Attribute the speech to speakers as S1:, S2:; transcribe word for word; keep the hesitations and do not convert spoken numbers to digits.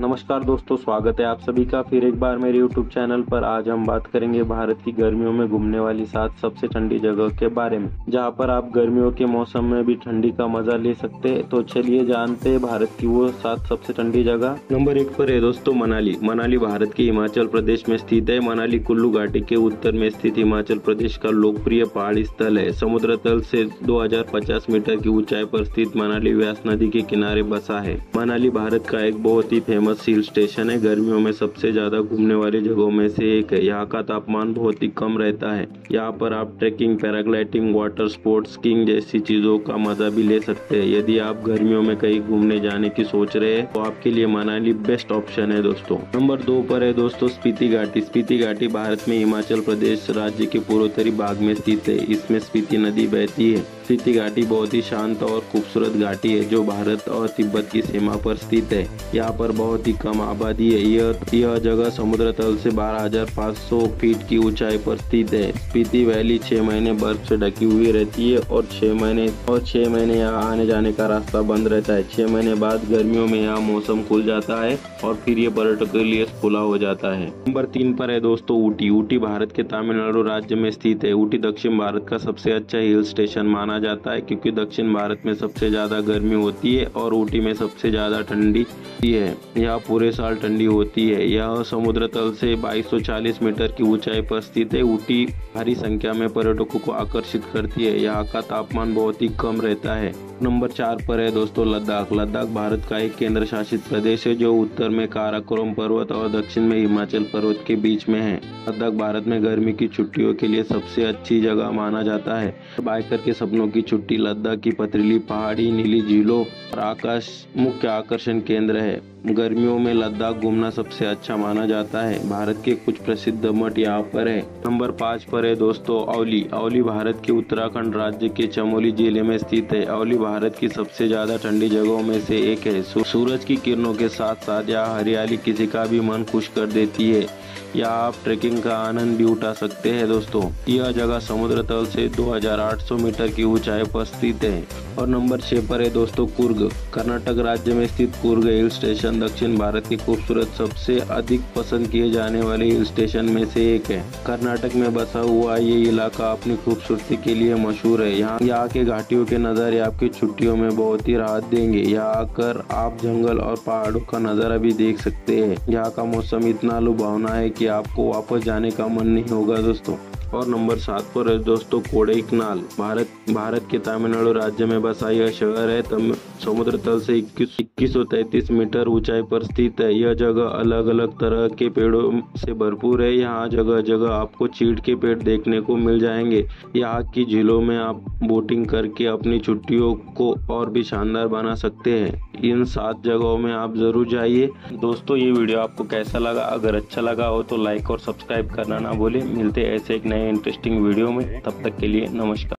S1: नमस्कार दोस्तों, स्वागत है आप सभी का फिर एक बार मेरे यूट्यूब चैनल पर। आज हम बात करेंगे भारत की गर्मियों में घूमने वाली सात सबसे ठंडी जगह के बारे में, जहां पर आप गर्मियों के मौसम में भी ठंडी का मजा ले सकते हैं। तो चलिए जानते हैं भारत की वो सात सबसे ठंडी जगह। नंबर एक पर है दोस्तों मनाली। मनाली भारत के हिमाचल प्रदेश में स्थित है। मनाली कुल्लू घाटी के उत्तर में स्थित हिमाचल प्रदेश का लोकप्रिय पहाड़ी स्थल है। समुद्र तल से दो हजार पचास मीटर की ऊंचाई पर स्थित मनाली व्यास नदी के किनारे बसा है। मनाली भारत का एक बहुत ही फेमस हिल स्टेशन है। गर्मियों में सबसे ज्यादा घूमने वाली जगहों में से एक है। यहाँ का तापमान बहुत ही कम रहता है। यहाँ पर आप trekking, paragliding, water sports, skiing जैसी चीजों का मजा भी ले सकते हैं। यदि आप गर्मियों में कहीं घूमने जाने की सोच रहे हैं तो आपके लिए मनाली बेस्ट ऑप्शन है दोस्तों। नंबर दो पर है दोस्तों स्पीति घाटी। स्पीति घाटी भारत में हिमाचल प्रदेश राज्य के पूर्वोत्तरी भाग में स्थित है। इसमें स्पीति नदी बहती है। स्पीति घाटी बहुत ही शांत और खूबसूरत घाटी है जो भारत और तिब्बत की सीमा पर स्थित है। यहाँ पर बहुत ही कम आबादी है। यह यह जगह समुद्र तल से बारह हजार पाँच सौ फीट की ऊंचाई पर स्थित है। स्पीति वैली छह महीने बर्फ से ढकी हुई रहती है और छह महीने और छह महीने यहाँ आने जाने का रास्ता बंद रहता है। छह महीने बाद गर्मियों में यहाँ मौसम खुल जाता है और फिर ये पर्यटकों के लिए खुला हो जाता है। नंबर तीन पर है दोस्तों ऊटी। ऊटी भारत के तमिलनाडु राज्य में स्थित है। ऊटी दक्षिण भारत का सबसे अच्छा हिल स्टेशन माना जाता है क्योंकि दक्षिण भारत में सबसे ज्यादा गर्मी होती है और ऊटी में सबसे ज्यादा ठंडी है। यहाँ पूरे साल ठंडी होती है। यह समुद्र तल से बाईस सौ चालीस मीटर की ऊंचाई पर स्थित है। ऊटी भारी संख्या में पर्यटकों को आकर्षित करती है। यहाँ का तापमान बहुत ही कम रहता है। नंबर चार पर है दोस्तों लद्दाख। लद्दाख भारत का एक केंद्र शासित प्रदेश है जो उत्तर में काराकोरम पर्वत और दक्षिण में हिमाचल पर्वत के बीच में है। लद्दाख भारत में गर्मी की छुट्टियों के लिए सबसे अच्छी जगह माना जाता है। बाइकर के सपनों की छुट्टी लद्दाख की पथरीली पहाड़ी, नीली झीलों और आकाश मुख्य आकर्षण केंद्र है। गर्मियों में लद्दाख घूमना सबसे अच्छा माना जाता है। भारत के कुछ प्रसिद्ध मठ यहाँ पर है। नंबर पाँच पर है दोस्तों औली। औली भारत के उत्तराखंड राज्य के चमोली जिले में स्थित है। औली भारत की सबसे ज्यादा ठंडी जगहों में से एक है। सूरज की किरणों के साथ साथ यहाँ हरियाली किसी का भी मन खुश कर देती है। यहाँ आप ट्रेकिंग का आनंद भी उठा सकते हैं दोस्तों। यह जगह समुद्र तल से दो हजार आठ सौ मीटर की ऊंचाई पर स्थित है। और नंबर छह पर है दोस्तों कुर्ग। कर्नाटक राज्य में स्थित कुर्ग हिल स्टेशन दक्षिण भारत के खूबसूरत सबसे अधिक पसंद किए जाने वाले हिल स्टेशन में से एक है। कर्नाटक में बसा हुआ ये इलाका अपनी खूबसूरती के लिए मशहूर है। यहाँ यहाँ के घाटियों के नज़ारे आपकी छुट्टियों में बहुत ही राहत देंगे। यहाँ आकर आप जंगल और पहाड़ों का नज़ारा भी देख सकते हैं। यहाँ का मौसम इतना लुभावना है कि आपको वापस जाने का मन नहीं होगा दोस्तों। और नंबर सात पर है दोस्तों कोडाईकनाल। भारत भारत के तमिलनाडु राज्य में बसा यह शहर है। तम समुद्र तल से इक्कीस सौ तैतीस मीटर ऊंचाई पर स्थित है। यह जगह अलग अलग तरह के पेड़ों से भरपूर है। यहाँ जगह जगह आपको चीड़ के पेड़ देखने को मिल जाएंगे। यहाँ की झीलों में आप बोटिंग करके अपनी छुट्टियों को और भी शानदार बना सकते हैं। इन सात जगहों में आप जरूर जाइए। दोस्तों ये वीडियो आपको कैसा लगा? अगर अच्छा लगा हो तो लाइक और सब्सक्राइब करना ना भूलें। मिलते हैं ऐसे एक नए इंटरेस्टिंग वीडियो में। तब तक के लिए नमस्कार।